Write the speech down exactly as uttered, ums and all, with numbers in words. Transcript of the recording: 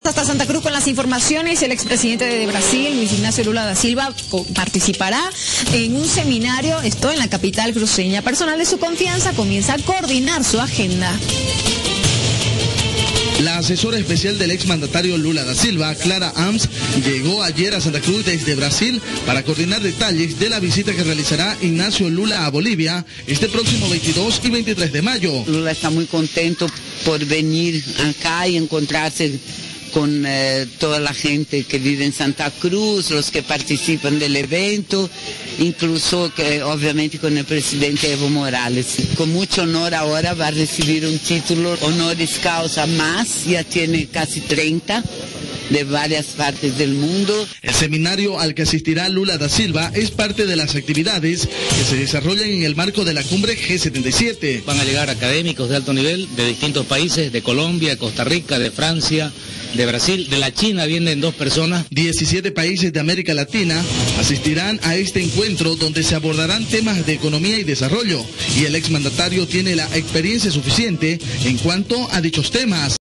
Hasta Santa Cruz con las informaciones. El expresidente de Brasil, Luis Ignacio Lula da Silva, participará en un seminario, esto en la capital cruceña. Personal de su confianza comienza a coordinar su agenda. La asesora especial del exmandatario Lula da Silva, Clara Ams, llegó ayer a Santa Cruz desde Brasil para coordinar detalles de la visita que realizará Ignacio Lula a Bolivia este próximo veintidós y veintitrés de mayo. Lula está muy contento por venir acá y encontrarse con eh, toda la gente que vive en Santa Cruz, los que participan del evento, incluso que obviamente con el presidente Evo Morales. Con mucho honor ahora va a recibir un título honoris causa más, ya tiene casi treinta. De varias partes del mundo. El seminario al que asistirá Lula da Silva es parte de las actividades que se desarrollan en el marco de la cumbre G setenta y siete. Van a llegar académicos de alto nivel de distintos países, de Colombia, Costa Rica, de Francia, de Brasil, de la China vienen dos personas. diecisiete países de América Latina asistirán a este encuentro donde se abordarán temas de economía y desarrollo, y el exmandatario tiene la experiencia suficiente en cuanto a dichos temas.